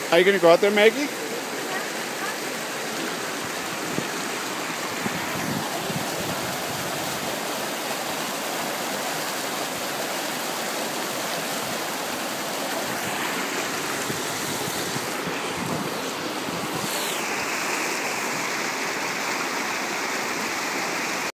Are you going to go out there, Maggie?